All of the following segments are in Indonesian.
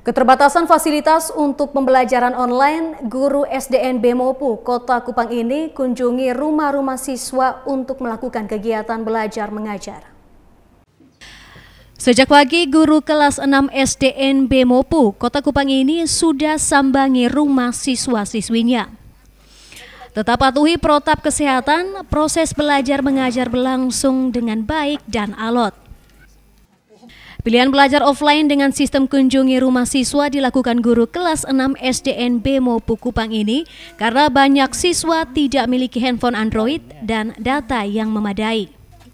Keterbatasan fasilitas untuk pembelajaran online, guru SDN Bemopu Kota Kupang ini kunjungi rumah-rumah siswa untuk melakukan kegiatan belajar mengajar. Sejak pagi, guru kelas 6 SDN Bemopu Kota Kupang ini sudah sambangi rumah siswa-siswinya. Tetap patuhi protap kesehatan, proses belajar mengajar berlangsung dengan baik dan alot. Pilihan belajar offline dengan sistem kunjungi rumah siswa dilakukan guru kelas 6 SDN Bemopu Kupang ini karena banyak siswa tidak memiliki handphone Android dan data yang memadai.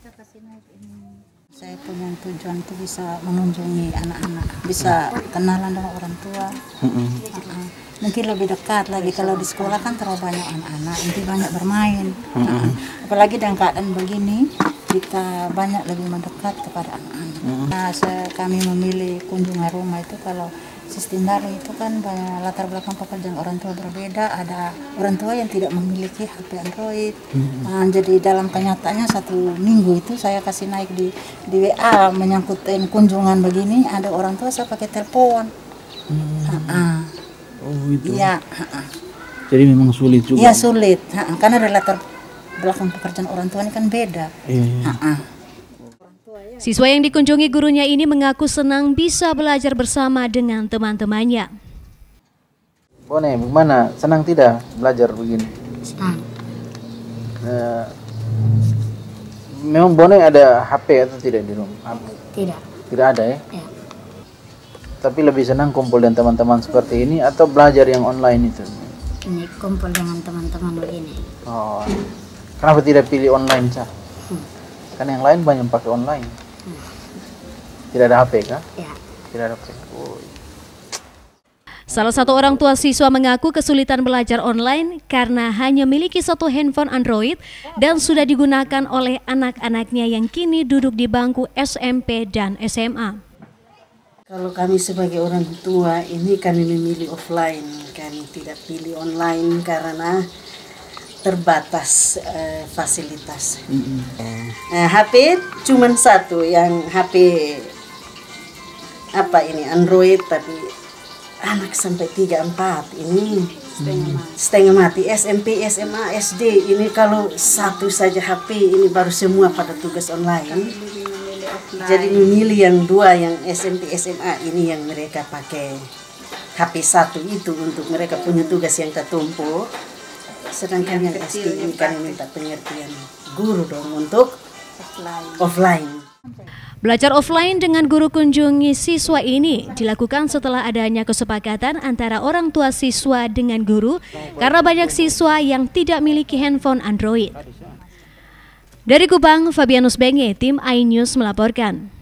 Saya punya tujuan itu bisa mengunjungi anak-anak, bisa kenalan dengan orang tua. Mungkin lebih dekat lagi, kalau di sekolah kan terlalu banyak anak-anak, nanti banyak bermain. Apalagi dengan keadaan begini, kita banyak lebih mendekat kepada anak-anak. Nah, kami memilih kunjungan rumah itu kalau sistem daring itu kan banyak latar belakang pekerjaan orang tua berbeda. Ada orang tua yang tidak memiliki HP Android. Nah, jadi dalam kenyataannya 1 minggu itu saya kasih naik di WA menyangkut kunjungan begini, ada orang tua saya pakai telepon. Oh gitu. Iya. Jadi memang sulit juga. Iya sulit, karena ada latar belakang pekerjaan orang tua ini kan beda. Siswa yang dikunjungi gurunya ini mengaku senang bisa belajar bersama dengan teman-temannya. Bone, bagaimana? Senang tidak belajar begini? Memang Bone ada HP atau tidak di rumah? Tidak. Tidak ada ya? Ya. Tapi lebih senang kumpul dengan teman-teman seperti ini atau belajar yang online itu? Ini kumpul dengan teman-teman begini. Oh, kenapa tidak pilih online sah? Kan yang lain banyak pakai online. Tidak ada HP kah? Ya. Tidak ada HP. Oh. Salah satu orang tua siswa mengaku kesulitan belajar online karena hanya memiliki 1 handphone Android dan sudah digunakan oleh anak-anaknya yang kini duduk di bangku SMP dan SMA. Kalau kami sebagai orang tua ini kami memilih offline, kami tidak pilih online karena terbatas fasilitas. HP cuma 1, yang HP Android, tapi anak sampai 3-4 ini setengah mati. SMP, SMA, SD ini kalau 1 saja HP ini baru semua pada tugas online. Jadi memilih yang 2 yang SMP, SMA ini yang mereka pakai HP 1 itu untuk mereka punya tugas yang tertumpuk. Sedangkan yang SD ini kami minta pengertian guru dong untuk offline. Belajar offline dengan guru kunjungi siswa ini dilakukan setelah adanya kesepakatan antara orang tua siswa dengan guru karena banyak siswa yang tidak memiliki handphone Android. Dari Kupang, Fabianus Benge, tim iNews melaporkan.